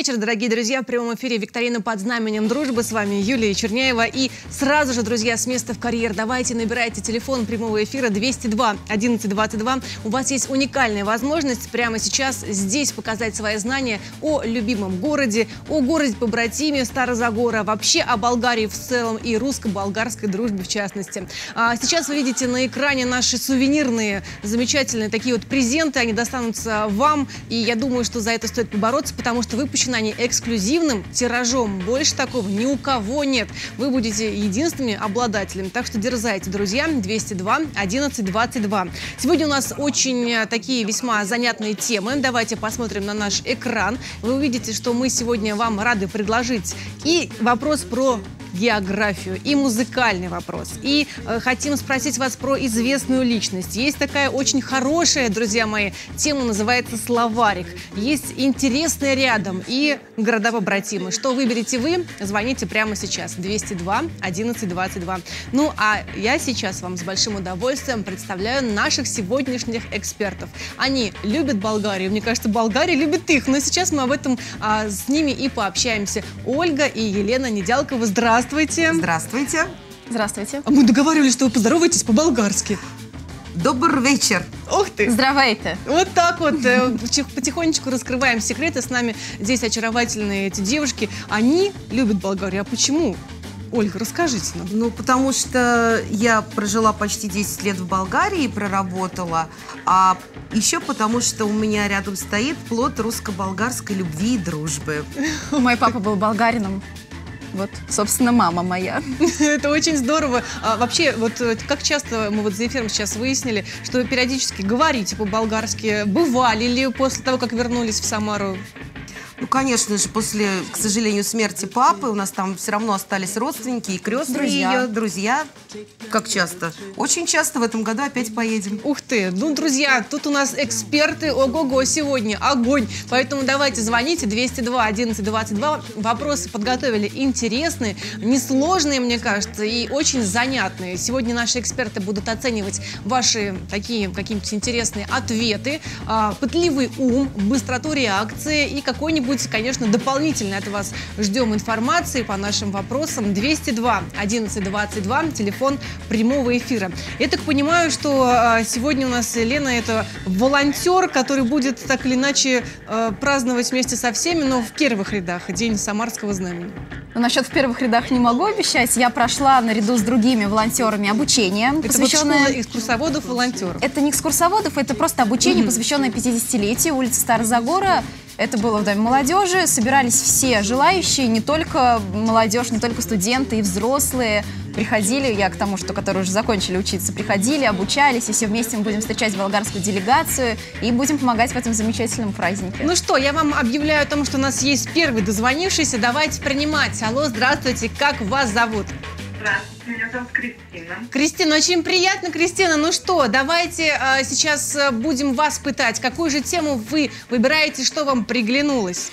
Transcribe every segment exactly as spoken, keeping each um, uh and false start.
вечер, дорогие друзья. В прямом эфире викторина под знаменем дружбы. С вами Юлия Черняева. И сразу же, друзья, с места в карьер. Давайте набирайте телефон прямого эфира двести два одиннадцать двадцать два. У вас есть уникальная возможность прямо сейчас здесь показать свои знания о любимом городе, о городе-побратиме Стара-Загора, вообще о Болгарии в целом и русско-болгарской дружбе в частности. А сейчас вы видите на экране наши сувенирные, замечательные такие вот презенты. Они достанутся вам. И я думаю, что за это стоит побороться, потому что выпущены они эксклюзивным тиражом. Больше такого ни у кого нет. Вы будете единственными обладателями. Так что дерзайте, друзья. двести два одиннадцать двадцать два. Сегодня у нас очень такие весьма занятные темы. Давайте посмотрим на наш экран. Вы увидите, что мы сегодня вам рады предложить и вопрос про географию, и музыкальный вопрос. И э, хотим спросить вас про известную личность. Есть такая очень хорошая, друзья мои, тема называется «Словарик». Есть интересные рядом и города-побратимы. Что выберете вы? Звоните прямо сейчас. двести два одиннадцать двадцать два. Ну, а я сейчас вам с большим удовольствием представляю наших сегодняшних экспертов. Они любят Болгарию. Мне кажется, Болгария любит их. Но сейчас мы об этом а, с ними и пообщаемся. Ольга и Елена Недялкова. Здравствуйте. Здравствуйте. Здравствуйте. Здравствуйте. А мы договаривались, что вы поздороваетесь по-болгарски. Добрый вечер. Ух ты. Здравейте. Вот так вот. Потихонечку раскрываем секреты. С нами здесь очаровательные эти девушки. Они любят Болгарию. А почему? Ольга, расскажите нам. Ну, потому что я прожила почти десять лет в Болгарии и проработала. А еще потому, что у меня рядом стоит плод русско-болгарской любви и дружбы. Мой папа был болгарином. Вот, собственно, мама моя. Это очень здорово. А, вообще, вот как часто мы вот за эфиром сейчас выяснили, что периодически говорите по-болгарски. Бывали ли после того, как вернулись в Самару? Ну, конечно же, после, к сожалению, смерти папы у нас там все равно остались родственники и крестные друзья. ее, друзья. Как часто? Очень часто в этом году опять поедем. Ух ты! Ну, друзья, тут у нас эксперты ого-го сегодня. Огонь! Поэтому давайте звоните двести два одиннадцать двадцать два. Вопросы подготовили интересные, несложные, мне кажется, и очень занятные. Сегодня наши эксперты будут оценивать ваши такие какие-нибудь интересные ответы, пытливый ум, быстроту реакции и какой-нибудь, конечно, дополнительно от вас ждем информации по нашим вопросам. двести два одиннадцать двадцать два, телефон прямого эфира. Я так понимаю, что а, сегодня у нас Лена это волонтер, который будет так или иначе а, праздновать вместе со всеми, но в первых рядах День Самарского знамени. Ну, насчет в первых рядах не могу обещать. Я прошла наряду с другими волонтерами обучение. Это посвященное... вот школа экскурсоводов-волонтеров. Это не экскурсоводов, это просто обучение, mm-hmm. посвященное пятидесятилетию улицы Стара-Загора. Это было в Доме молодежи. Собирались все желающие, не только молодежь, не только студенты и взрослые. Приходили, я к тому, что которые уже закончили учиться, приходили, обучались, и все вместе мы будем встречать болгарскую делегацию и будем помогать в этом замечательном празднике. Ну что, я вам объявляю о том, что у нас есть первый дозвонившийся. Давайте принимать. Алло, здравствуйте, как вас зовут? Здравствуйте, меня зовут Кристина. Кристина, очень приятно, Кристина. Ну что, давайте а, сейчас а, будем вас пытать. Какую же тему вы выбираете, что вам приглянулось?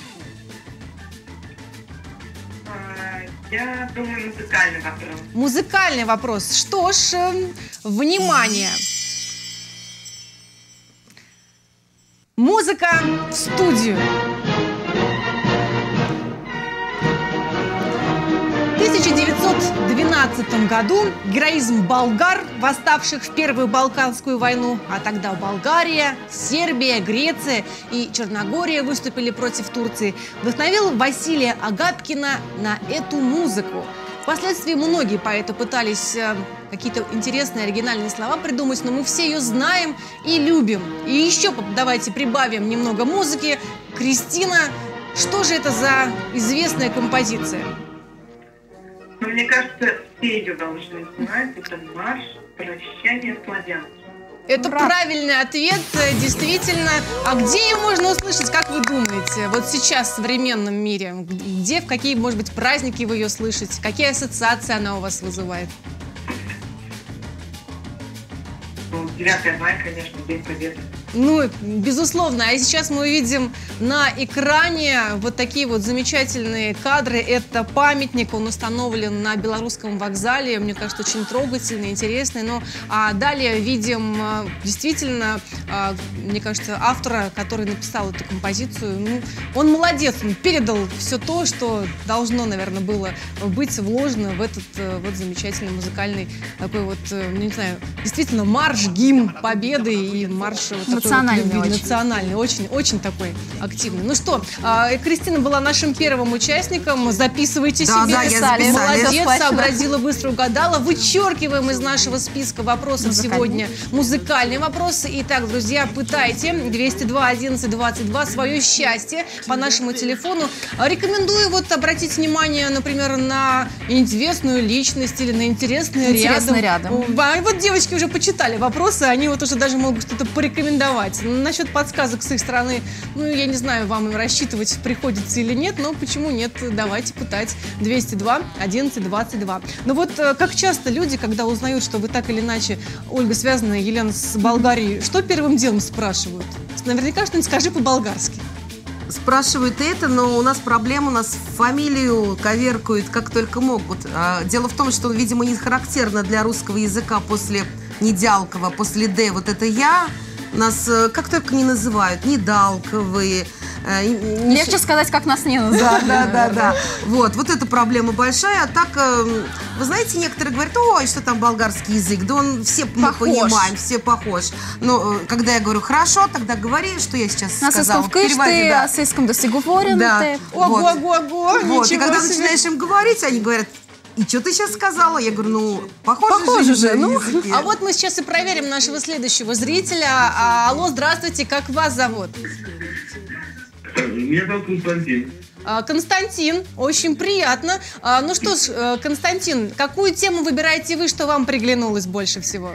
Я думаю, музыкальный вопрос. Музыкальный вопрос. Что ж, э, внимание. Музыка в студию. В тысяча девятьсот двенадцатом году героизм болгар, восставших в Первую Балканскую войну, а тогда Болгария, Сербия, Греция и Черногория выступили против Турции, вдохновил Василия Агапкина на эту музыку. Впоследствии многие поэты пытались э, какие-то интересные оригинальные слова придумать, но мы все ее знаем и любим. И еще давайте прибавим немного музыки. Кристина, что же это за известная композиция? Ну, мне кажется, все ее должны знать. Это марш «Прощание славян». Это Ура! Правильный ответ, действительно. А где ее можно услышать, как вы думаете? Вот сейчас в современном мире. Где, в какие, может быть, праздники вы ее слышите? Какие ассоциации она у вас вызывает? Ну, девятое мая, конечно, День Победы. Ну, безусловно. А сейчас мы увидим на экране вот такие вот замечательные кадры. Это памятник, он установлен на Белорусском вокзале. Мне кажется, очень трогательный, интересный. Но а далее видим а, действительно, а, мне кажется, автора, который написал эту композицию. Ну, он молодец, он передал все то, что должно, наверное, было быть вложено в этот а, вот замечательный музыкальный такой вот, а, не знаю, действительно марш, гимн победы и марш вот такой Национальный вот любви, очень. национальный, очень, очень такой активный. Ну что, а, Кристина была нашим первым участником. Записывайте Да, себе. да, я Писали. записала. Молодец, Сплачено. сообразила, быстро угадала. Вычеркиваем из нашего списка вопросов Музыкальные. сегодня музыкальные вопросы. Итак, друзья, пытайте двести два одиннадцать двадцать два свое счастье по нашему телефону. Рекомендую вот обратить внимание, например, на известную личность или на интересные Интересный рядом. А вот девочки уже почитали вопросы, они вот уже даже могут что-то порекомендовать. Насчет подсказок с их стороны, ну, я не знаю, вам рассчитывать приходится или нет, но почему нет, давайте пытать. Двести два одиннадцать двадцать два. Ну вот э, как часто люди, когда узнают, что вы так или иначе, Ольга, связана, Елена, с Болгарией, что первым делом спрашивают? Наверняка что-нибудь скажи по-болгарски. Спрашивают это, но у нас проблема, у нас фамилию коверкают как только могут. А, Дело в том, что, видимо, не характерно для русского языка после Недялкова, после «д». Вот это «я» нас э, как только не называют, Недалковые. э, не Легче сказать, как нас не Да, называют. да, да, да. Вот, вот эта проблема большая. А так, э, вы знаете, некоторые говорят, ой, что там болгарский язык, да он все мы Похож. понимаем, все похож. Но э, когда я говорю хорошо, тогда говори, что я сейчас На сказала. сыском в переводе, вкышты, да. а сыском доси говорен. Да. ты. Ого, Вот. ого, ого, Вот, и ничего когда себе. начинаешь им говорить, они говорят, и что ты сейчас сказала? Я говорю, ну, похоже, Похоже же, же, на ну. языке. А вот мы сейчас и проверим нашего следующего зрителя. А, алло, здравствуйте, как вас зовут? Меня зовут Константин. А, Константин, очень приятно. А, ну что ж, э, Константин, какую тему выбираете вы, что вам приглянулось больше всего?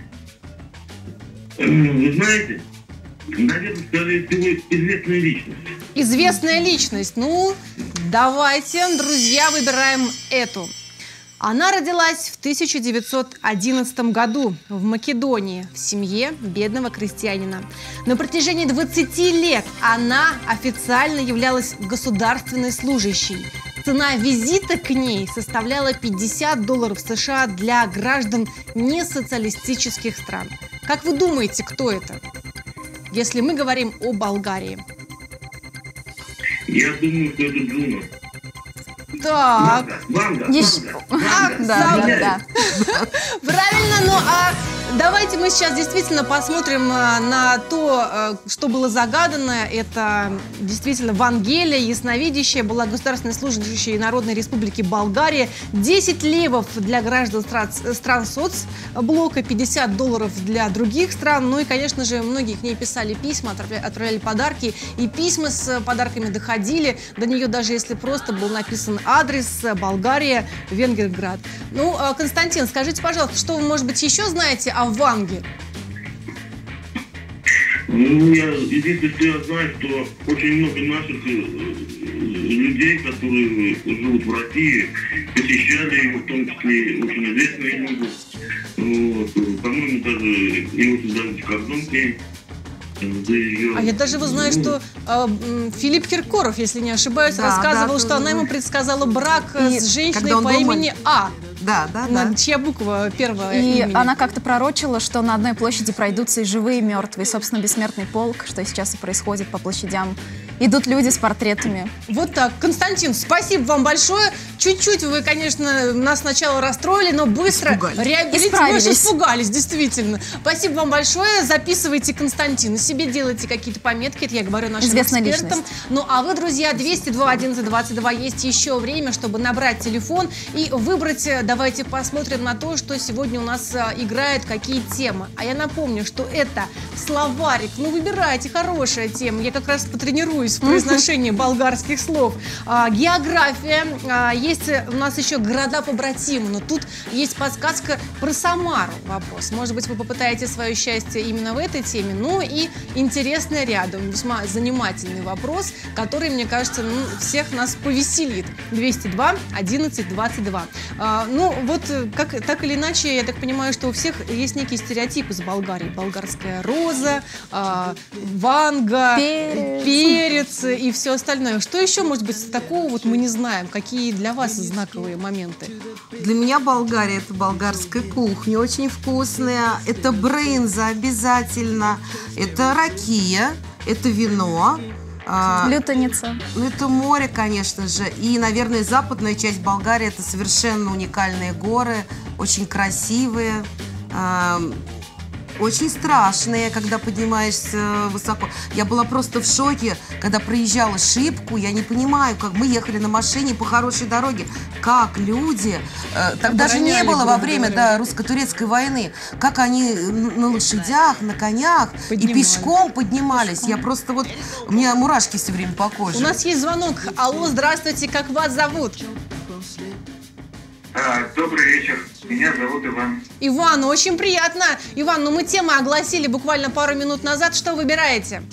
Вы знаете, наверное, скорее всего, известная личность. Известная личность. Ну, давайте, друзья, выбираем эту. Она родилась в тысяча девятьсот одиннадцатом году в Македонии в семье бедного крестьянина. На протяжении двадцати лет она официально являлась государственной служащей. Цена визита к ней составляла пятьдесят долларов США для граждан несоциалистических стран. Как вы думаете, кто это? Если мы говорим о Болгарии. Я думаю, что это Джуна. Так, Ванга, Еще- Ванга, Ванга. Да, да, Ванга. да. правильно, ну а давайте мы сейчас действительно посмотрим а, на то, а, что было загадано. Это действительно Вангелия, ясновидящая, была государственной служащей Народной Республики Болгария. десять левов для граждан стран, стран соцблока, пятьдесят долларов для других стран. Ну и, конечно же, многие к ней писали письма, отправляли, отправляли подарки. И письма с подарками доходили. До нее даже если просто был написан адрес Болгария, Венгерград. Ну, а, Константин, скажите, пожалуйста, что вы, может быть, еще знаете о Ванге? Ну, я, единственное, что я знаю, что очень много наших э, людей, которые живут в России, посещали его, в том числе очень известные люди. Вот, по-моему, даже Иосиф Давидович Кобзон. Да ее... А я даже вот знаю, ну, что э, м, Филипп Киркоров, если не ошибаюсь, Да, рассказывал, да, что тоже. она ему предсказала брак э, И с женщиной когда он по дома- имени А. Да, да, На- да. Чья буква первая И имени? она как-то пророчила, что на одной площади пройдутся и живые, и мертвые. Собственно, бессмертный полк, что сейчас и происходит по площадям. Идут люди с портретами. Вот так. Константин, спасибо вам большое. Чуть-чуть вы, конечно, нас сначала расстроили, но быстро Испугались. реабилитировали. Исправились. Мы испугались, действительно. Спасибо вам большое. Записывайте Константина. Себе делайте какие-то пометки. Это я говорю нашим Известная экспертам. личность. Ну, а вы, друзья, двести два одиннадцать двадцать два, есть еще время, чтобы набрать телефон и выбрать. Давайте посмотрим на то, что сегодня у нас а, играет, какие темы. А я напомню, что это словарик. Ну, выбирайте, хорошая тема. Я как раз потренируюсь запутаюсь в произношении болгарских слов. А, география. А, есть у нас еще города-побратимы, но тут есть подсказка про Самару. Вопрос. Может быть, вы попытаете свое счастье именно в этой теме. Ну и интересный рядом, весьма занимательный вопрос, который, мне кажется, ну, всех нас повеселит. двести два одиннадцать двадцать два. А, ну, вот как, так или иначе, я так понимаю, что у всех есть некий стереотип из Болгарии. Болгарская роза, а, ванга, Перец. перец и все остальное. Что еще, может быть, такого вот мы не знаем? Какие для вас знаковые моменты? Для меня Болгария – это болгарская кухня, очень вкусная. Это брынза обязательно, это ракия, это вино. а, Лютаница. Ну, это море, конечно же. И, наверное, западная часть Болгарии – это совершенно уникальные горы, очень красивые, а, очень страшные, когда поднимаешься высоко. Я была просто в шоке, когда проезжала Шипку. Я не понимаю, как мы ехали на машине по хорошей дороге. Как люди, э, тогда же не Обороняли, было во грубо время говоря. да, русско-турецкой войны, как они на лошадях, на конях и Поднимались. пешком поднимались. Я просто вот, у меня мурашки все время по коже. У нас есть звонок. Алло, здравствуйте, как вас зовут? А, добрый вечер. Меня зовут Иван. Иван, очень приятно. Иван, ну мы темы огласили буквально пару минут назад. Что выбираете?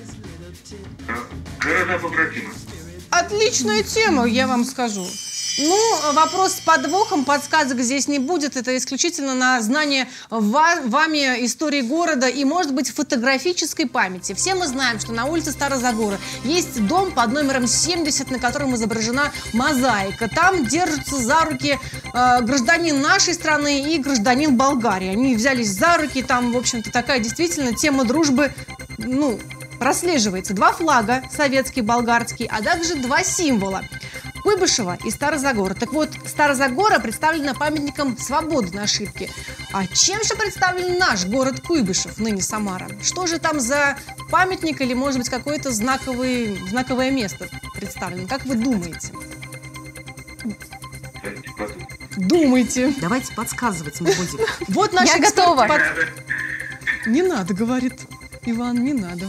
Города побратимы. Отличная тема, я вам скажу. Ну, вопрос с подвохом, подсказок здесь не будет. Это исключительно на знание ва- вами истории города и, может быть, фотографической памяти. Все мы знаем, что на улице Старозагора есть дом под номером семьдесят, на котором изображена мозаика. Там держатся за руки э, гражданин нашей страны и гражданин Болгарии. Они взялись за руки, там, в общем-то, такая действительно тема дружбы, ну, прослеживается. Два флага, советский, болгарский, а также два символа. Куйбышева и Старозагора. Так вот, Старозагора представлена памятником свободы на Шипке. А чем же представлен наш город Куйбышев, ныне Самара? Что же там за памятник или, может быть, какое-то знаковое, знаковое место представлено? Как вы думаете? Думайте. Давайте подсказывать мы будем. Вот наш Я эксперт готова. под- Не надо, говорит Иван, не надо.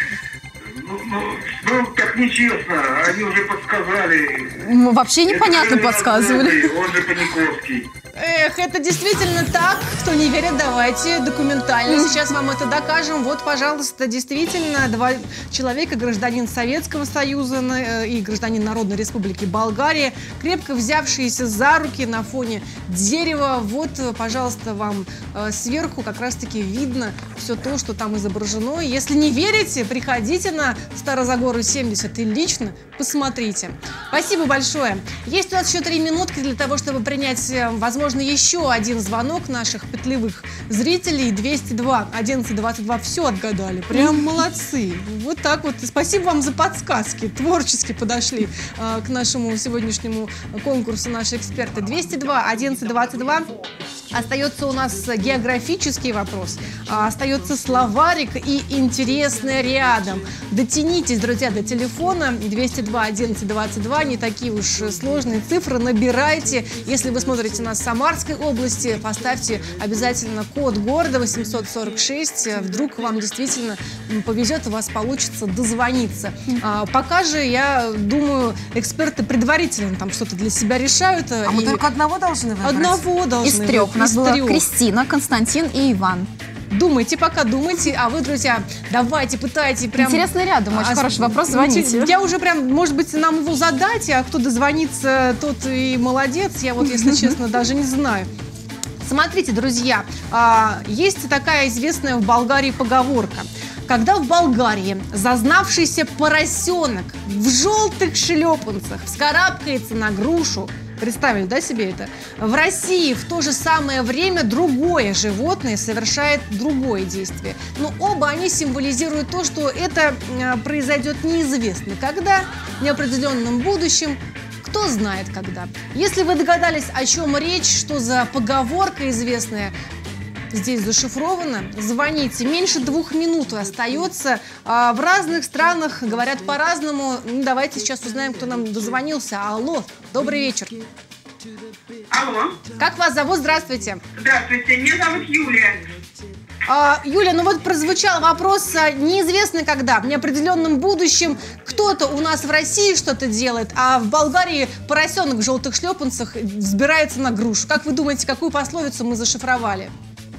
Ну, ну, ну, так нечестно. Они уже подсказали. Ну, вообще непонятно Это подсказывали. Он же Паниковский. Эх, это действительно так. Кто не верит, давайте документально. Сейчас вам это докажем. Вот, пожалуйста, действительно, два человека, гражданин Советского Союза э, и гражданин Народной Республики Болгария, крепко взявшиеся за руки на фоне дерева. Вот, э, пожалуйста, вам э, сверху как раз-таки видно все то, что там изображено. Если не верите, приходите на Старозагору семьдесят и лично посмотрите. Спасибо большое. Есть у нас еще три минутки для того, чтобы принять, э, возможно, еще один звонок наших петлевых зрителей. двести два одиннадцать двадцать два. Все отгадали. Прям молодцы. Вот так вот. Спасибо вам за подсказки. Творчески подошли э, к нашему сегодняшнему конкурсу наши эксперты. двести два одиннадцать двадцать два. Остается у нас географический вопрос, остается словарик и интересное рядом. Дотянитесь, друзья, до телефона двести два одиннадцать двадцать два, не такие уж сложные цифры, набирайте. Если вы смотрите нас в Самарской области, поставьте обязательно код города восемьсот сорок шесть, вдруг вам действительно повезет, у вас получится дозвониться. А, пока же, я думаю, эксперты предварительно там что-то для себя решают. А мы и только одного должны выбрать? Одного должны Из трех. У нас из была трех. Кристина, Константин и Иван. Думайте, пока думайте. А вы, друзья, давайте, пытайте. Прям... Интересно рядом, очень А, хороший вопрос, ну, звоните. Я уже прям, может быть, нам его задать, а кто дозвонится, тот и молодец. Я вот, если честно, даже не знаю. Смотрите, друзья, а, есть такая известная в Болгарии поговорка. Когда в Болгарии зазнавшийся поросенок в желтых шлепанцах вскарабкается на грушу, представили, да, себе это? В России в то же самое время другое животное совершает другое действие. Но оба они символизируют то, что это э, произойдет неизвестно когда, в неопределенном будущем. Кто знает когда. Если вы догадались, о чем речь, что за поговорка известная, здесь зашифровано, звоните. Меньше двух минут остается. А, в разных странах говорят по-разному. Ну, давайте сейчас узнаем, кто нам дозвонился. Алло, добрый вечер. Алло. Как вас зовут? Здравствуйте. Здравствуйте, меня зовут Юлия. А, Юля, ну вот прозвучал вопрос, а, неизвестно когда, в неопределенном будущем кто-то у нас в России что-то делает, а в Болгарии поросенок в желтых шлепанцах взбирается на грушу. Как вы думаете, какую пословицу мы зашифровали?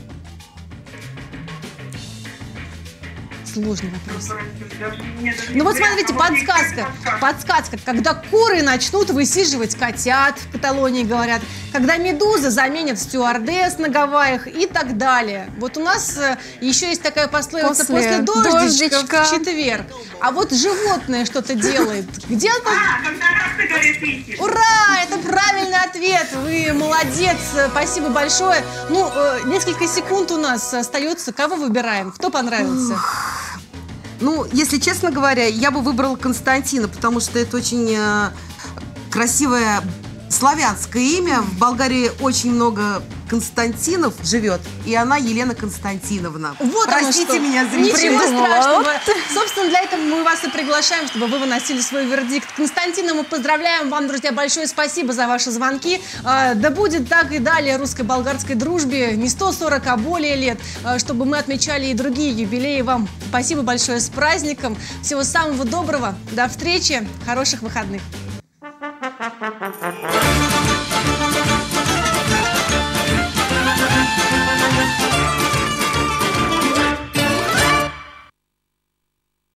Сложный вопрос. Ну вот смотрите, подсказка. Подсказка. Когда куры начнут высиживать котят, в Каталонии говорят. Когда медузы заменят стюардесс на Гавайях и так далее. Вот у нас э, еще есть такая пословица: после, после дождичка, дождичка в четверг. А вот животное что-то делает. Где-то... А, когда рак говорит идти. Ура! Это правильный ответ. Вы молодец. Спасибо большое. Ну, э, несколько секунд у нас остается. Кого выбираем? Кто понравился? Ну, если честно говоря, я бы выбрала Константина, потому что это очень э, красивое славянское имя. В Болгарии очень много Константинов живет, и она Елена Константиновна. Вот Простите оно что. меня, зрители. Ничего страшного. Собственно, для этого мы вас и приглашаем, чтобы вы выносили свой вердикт. Константина, мы поздравляем. Вам, друзья, большое спасибо за ваши звонки. Да будет так и далее русско-болгарской дружбе не сто сорок, а более лет, чтобы мы отмечали и другие юбилеи. Вам спасибо большое, с праздником. Всего самого доброго. До встречи. Хороших выходных.